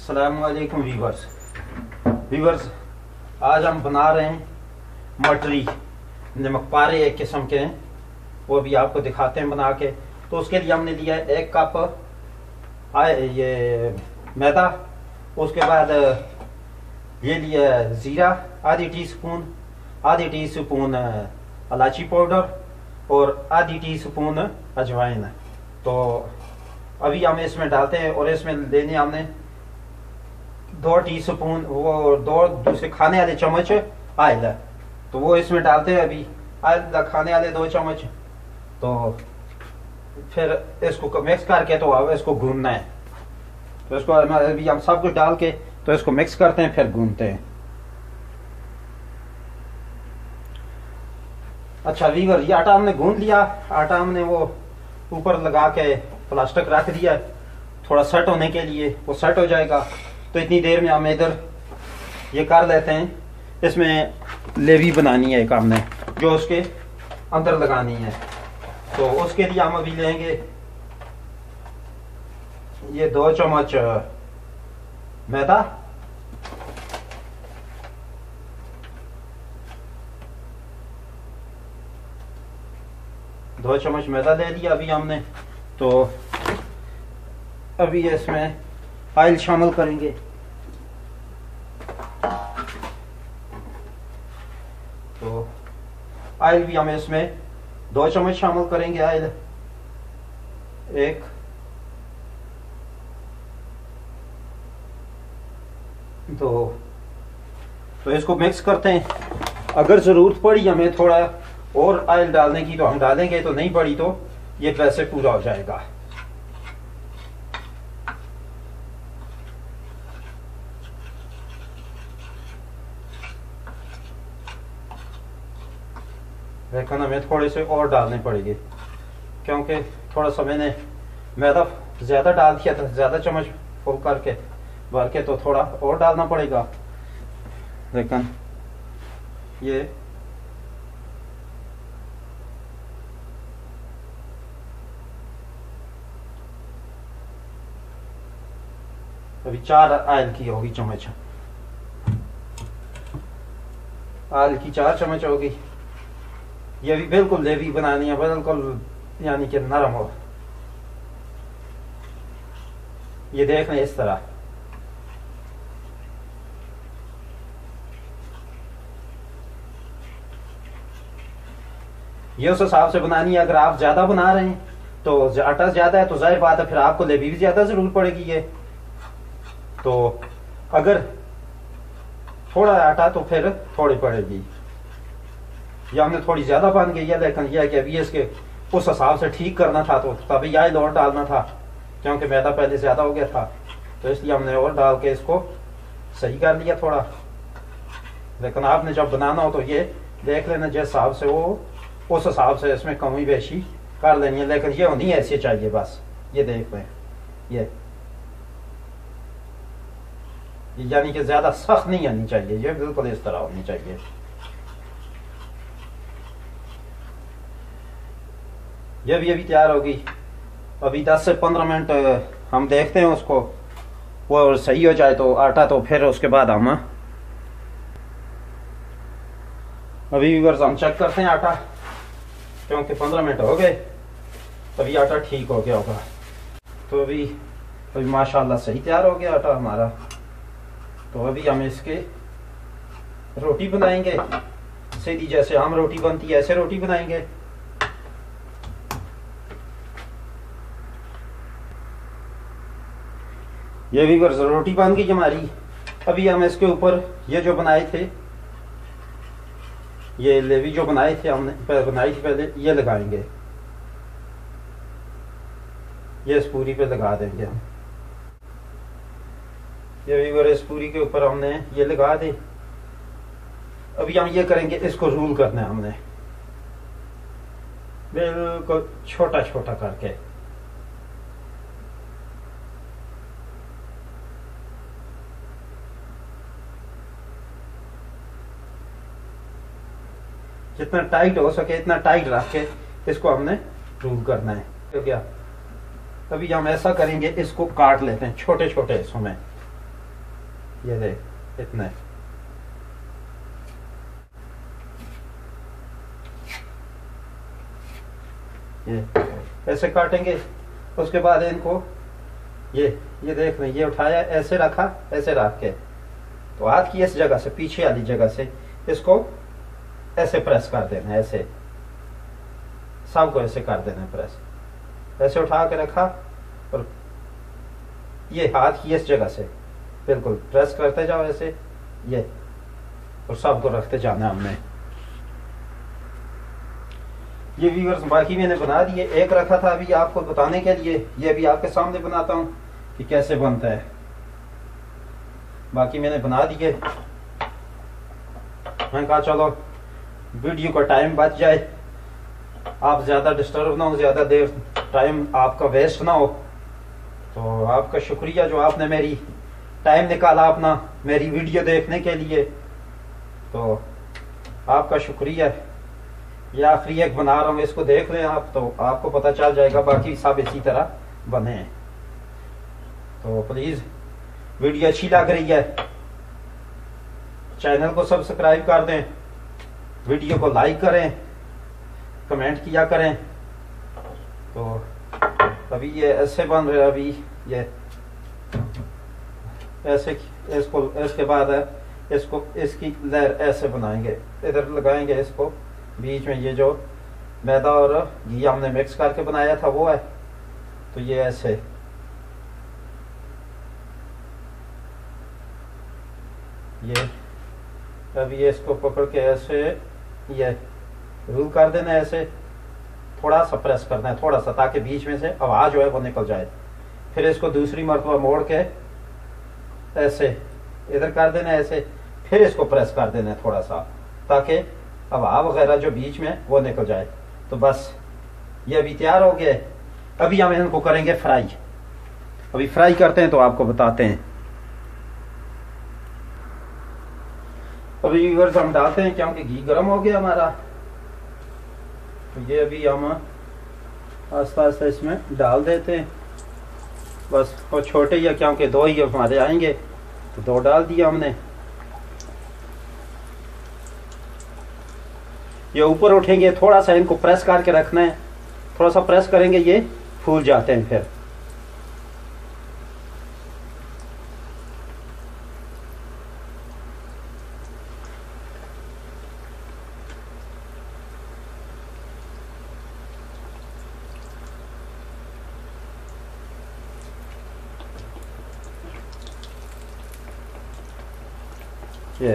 अस्सलामुअलैकुम वीवर्स। आज हम बना रहे हैं मटरी, नमक पारे एक किस्म के हैं, वो भी आपको दिखाते हैं बना के। तो उसके लिए हमने लिया है 1 कप ये मैदा, उसके बाद ये लिया है ज़ीरा आधी टी स्पून इलायची पाउडर और आधी टी स्पून अजवाइन। तो अभी हम इसमें डालते हैं और इसमें लेने हमने 2 टीस्पून वो 2 दूसरे खाने वाले चम्मच आयल, तो वो इसमें डालते हैं। अभी आयल खाने वाले 2 चम्मच। तो फिर इसको मिक्स करके तो अब इसको गूंदना है। तो इसको अभी हम सब कुछ डाल के तो इसको मिक्स करते हैं, फिर गूंदते हैं। अच्छा वीवर, ये आटा हमने गूंद लिया। आटा हमने वो ऊपर लगा के प्लास्टिक रख दिया थोड़ा सेट होने के लिए, वो सेट हो जाएगा। तो इतनी देर में हम इधर ये कर लेते हैं, इसमें लेवी बनानी है एक हमने जो उसके अंदर लगानी है। तो उसके लिए हम अभी लेंगे ये 2 चम्मच मैदा, दो चम्मच मैदा ले लिया अभी हमने। तो अभी इसमें ऑयल शामिल करेंगे। तो ऑयल भी हम इसमें 2 चम्मच शामिल करेंगे। ऑयल 1, तो इसको मिक्स करते हैं। अगर जरूरत पड़ी हमें थोड़ा और ऑयल डालने की तो हम डालेंगे, तो नहीं पड़ी तो ये वैसे पूरा हो जाएगा। लेकिन हमें थोड़े से और डालने पड़ेंगे, क्योंकि थोड़ा सा मैंने मैदा ज्यादा डाल दिया था, ज्यादा चम्मच फुल करके भर के, तो थोड़ा और डालना पड़ेगा। लेकिन ये अभी 4 ऑयल की होगी चम्मच, ऑयल की 4 चम्मच होगी। ये भी बिल्कुल लेवी बनानी है, बिल्कुल यानी कि नरम हो। ये देख लें इस तरह। ये उस हिसाब से बनानी है। अगर आप ज्यादा बना रहे हैं तो आटा ज्यादा है तो जाहिर बात है फिर आपको लेवी भी ज्यादा जरूरत पड़ेगी। ये तो अगर थोड़ा आटा तो फिर थोड़ी पड़ेगी। या हमने थोड़ी ज्यादा बन गई है, लेकिन यह कि अभी इसके उस हिसाब से ठीक करना था, तो तभी ऑयल और डालना था, क्योंकि मैदा पहले ज्यादा हो गया था। तो इसलिए हमने और डाल के इसको सही कर लिया थोड़ा। लेकिन आपने जब बनाना हो तो ये देख लेना जिस हिसाब से वो उस हिसाब से इसमें कमी बेशी कर लेनी है। लेकिन ये होनी ऐसी चाहिए बस। ये देख लें, ये यानी कि ज्यादा सख्त नहीं आनी चाहिए, ये बिल्कुल इस तरह होनी चाहिए। ये भी अभी तैयार होगी। अभी 10 से 15 मिनट हम देखते हैं उसको, वो सही हो जाए तो आटा, तो फिर उसके बाद हम अभी हम चेक करते हैं आटा, क्योंकि 15 मिनट हो गए, अभी आटा ठीक हो गया होगा। तो अभी माशाल्लाह सही तैयार हो गया आटा हमारा। तो अभी हम इसके रोटी बनाएंगे, सीधी जैसे हम रोटी बनती है ऐसे रोटी बनाएंगे। ये भी रोटी बन गई हमारी। अभी हम इसके ऊपर ये जो बनाए थे, ये लेवी जो बनाए थे हमने बनाई थी पहले, ये लगाएंगे। ये इस पूरी पे लगा देंगे हम। ये भी इस पूरी के ऊपर हमने ये लगा दे। अभी हम ये करेंगे, इसको रूल करना है हमने बिल्कुल छोटा छोटा करके। जितना टाइट हो सके इतना टाइट रख के इसको हमने रूल करना है। तो क्या अभी हम ऐसा करेंगे, इसको काट लेते हैं छोटे छोटे हिस्सों में। ये देख इतने। ये ऐसे काटेंगे। उसके बाद इनको ये देख रहे, ये उठाया, ऐसे रखा, ऐसे रख के तो हाथ की इस जगह से, पीछे वाली जगह से इसको ऐसे प्रेस कर देना, ऐसे सबको ऐसे कर देना प्रेस। ऐसे उठा के रखा और ये हाथ की इस जगह से बिल्कुल प्रेस करते जाओ ऐसे, ये, और सबको रखते जाना हमने। ये व्यूअर्स बाकी मैंने बना दिए, एक रखा था अभी आपको बताने के लिए, ये भी आपके सामने बनाता हूँ कि कैसे बनता है। बाकी मैंने बना दिए। मैंने कहा चलो वीडियो का टाइम बच जाए, आप ज्यादा डिस्टर्ब ना हो, ज्यादा देर टाइम आपका वेस्ट ना हो। तो आपका शुक्रिया जो आपने मेरी टाइम निकाला अपना मेरी वीडियो देखने के लिए, तो आपका शुक्रिया। ये आखिरी एक बना रहा हूँ, इसको देख लें आप तो आपको पता चल जाएगा, बाकी सब इसी तरह बने हैं। तो प्लीज वीडियो अच्छी लग रही है चैनल को सब्सक्राइब कर दें, वीडियो को लाइक करें, कमेंट किया करें। तो अभी ये ऐसे बन रहे, अभी ये ऐसे, इसको इसके बाद इसको इसकी लहर ऐसे बनाएंगे, इधर लगाएंगे इसको बीच में, ये जो मैदा और घी हमने मिक्स करके बनाया था वो है, तो ये ऐसे ये अभी ये इसको पकड़ के ऐसे ये रूल कर देना, ऐसे थोड़ा सा प्रेस करना है, थोड़ा सा, ताकि बीच में से आवाज जो है वो निकल जाए। फिर इसको दूसरी मरतबा मोड़ के ऐसे इधर कर देना ऐसे, फिर इसको प्रेस कर देना है थोड़ा सा, ताकि हवा वगैरह जो बीच में वो निकल जाए। तो बस ये अभी तैयार हो गया। अभी हम इनको करेंगे फ्राई। अभी फ्राई करते हैं तो आपको बताते हैं। अभी व्यूअर्स हम डालते हैं क्योंकि घी गर्म हो गया हमारा, तो ये अभी हम आस्ता आस्ता इसमें डाल देते हैं बस। और छोटे या क्योंकि दो ही हमारे आएंगे तो दो डाल दिया हमने। ये ऊपर उठेंगे, थोड़ा सा इनको प्रेस करके रखना है, थोड़ा सा प्रेस करेंगे ये फूल जाते हैं फिर। ये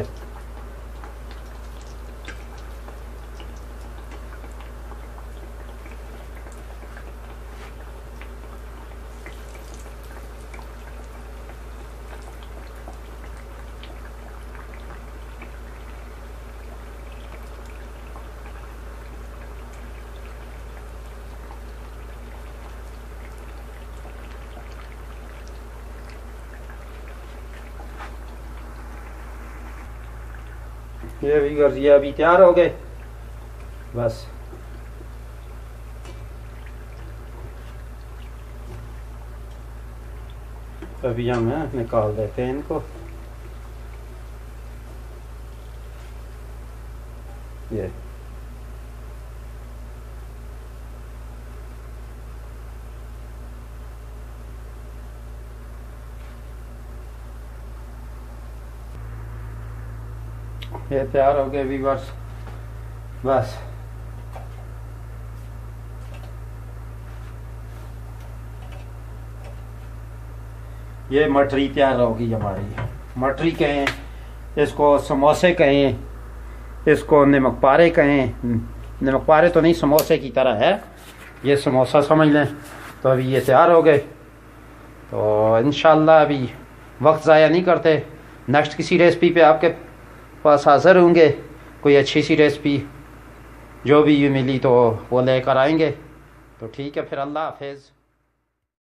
ये अभी तैयार हो गए बस। अभी हम निकाल देते हैं इनको। ये तैयार हो गए व्यूअर्स बस। ये मटरी तैयार होगी हमारी। मटरी कहें इसको, समोसे कहें इसको, नमक पारे कहें। नमक पारे तो नहीं, समोसे की तरह है, ये समोसा समझ लें। तो अभी ये तैयार हो गए, तो इंशाल्लाह अभी वक्त ज़ाया नहीं करते, नेक्स्ट किसी रेसिपी पे आपके पास हाजिर होंगे। कोई अच्छी सी रेसिपी जो भी मिली तो वो लेकर आएंगे। तो ठीक है फिर, अल्लाह हाफिज़।